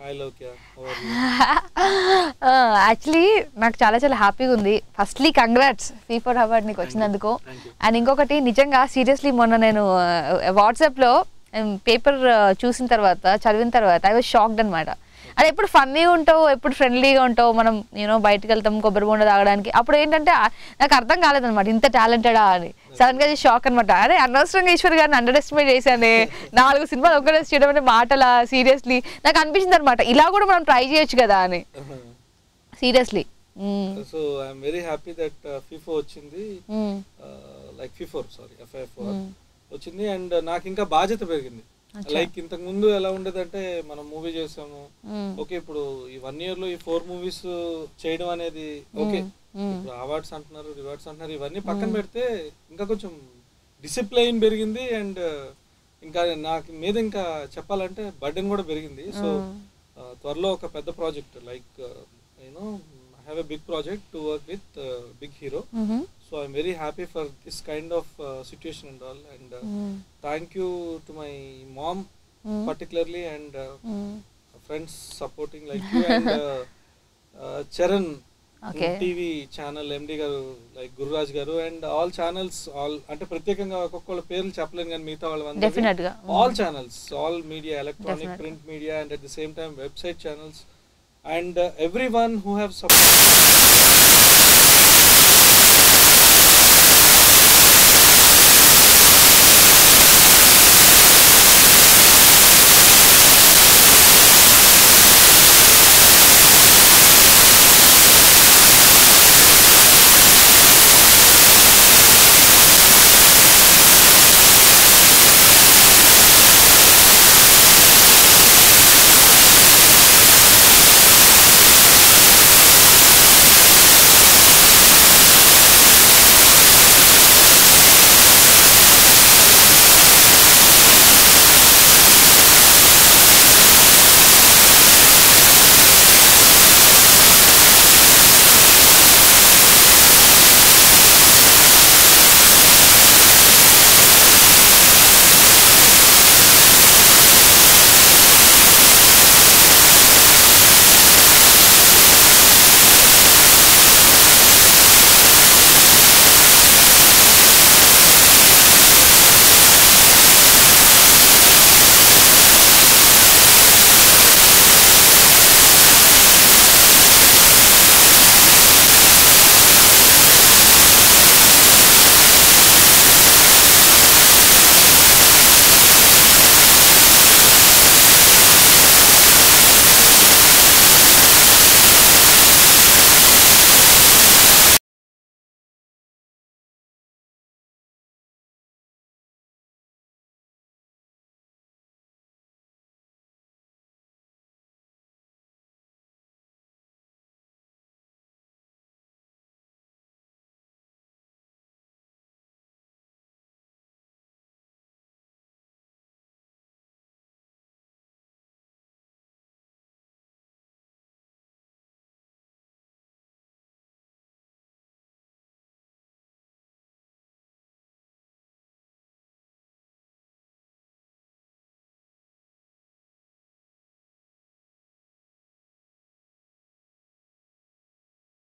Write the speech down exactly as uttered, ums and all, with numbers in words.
Hi Lokya, how are you? Actually నాకు చాలా చాలా హ్యాపీగా ఉంది. ఫస్ట్లీ కంగ్రాట్స్ ఫీఫా అవార్డ్ నీకు వచ్చినందుకు. అండ్ ఇంకొకటి నిజంగా సీరియస్లీ మొన్న నేను వాట్సాప్లో పేపర్ చూసిన తర్వాత చదివిన తర్వాత ఐ వాజ్ షాక్డ్ అనమాట. అది ఎప్పుడు ఫన్నీగా ఉంటావు, ఎప్పుడు ఫ్రెండ్లీగా ఉంటావు, మనం యూనో బయటకు వెళ్తాం కొబ్బరి బొండ తాగడానికి. అప్పుడు ఏంటంటే నాకు అర్థం కాలేదనమాట ఇంత టాలెంటెడా అని. సడన్గా షాక్ అనమాట. అరే అనవసరంగా ఈశ్వర్ గారిని అండర్ ఎస్టిమేట్ చేశానే, నాలుగు సినిమాలు ఒక్కడే చేయడం అంటే మాటలా సీరియస్లీ నాకు అనిపించింది అనమాట. ఇలా కూడా మనం ట్రై చేయొచ్చు కదా అని seriously. So I'm very happy that FIFO వచ్చింది, లైక్ ఫిఫో సారీ ఎఫ్ఐఎఫ్ వచ్చింది. అండ్ నాకు ఇంకా బాధ్యత పెరిగింది. లైక్ ఇంతకు ముందు ఎలా ఉండేదంటే మనం మూవీ చేసాము, ఓకే ఇప్పుడు ఈ వన్ ఇయర్ లో ఈ ఫోర్ మూవీస్ చేయడం అనేది ఓకే, ఇప్పుడు అవార్డ్స్ అంటున్నారు, రివార్డ్స్ అంటున్నారు, ఇవన్నీ పక్కన పెడితే ఇంకా కొంచెం డిసిప్లైన్ పెరిగింది. అండ్ ఇంకా నాకు మీద ఇంకా చెప్పాలంటే బర్డెన్ కూడా పెరిగింది. సో త్వరలో ఒక పెద్ద project like you know I have a big project to work with big hero. So I'm very happy for this kind of uh, situation and all, and uh, mm. thank you to my mom mm. particularly, and uh, mm. friends supporting like you and uh, uh, Charan okay. T V channel M D garu like Gururaj garu and all channels, all ante pratyekanga okkolla perlu cheppalenu gaani meetha vallandu definitely ga all channels, all media, electronic definitely. Print media, and at the same time website channels, and uh, everyone who have supported